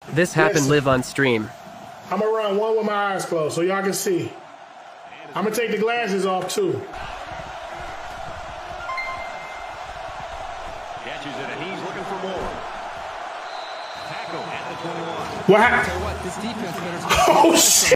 This happened live on stream. I'm gonna run one with my eyes closed so y'all can see. I'm gonna take the glasses off too. Catches it and he's looking for more. Tackle at the 21. What happened? Oh shit!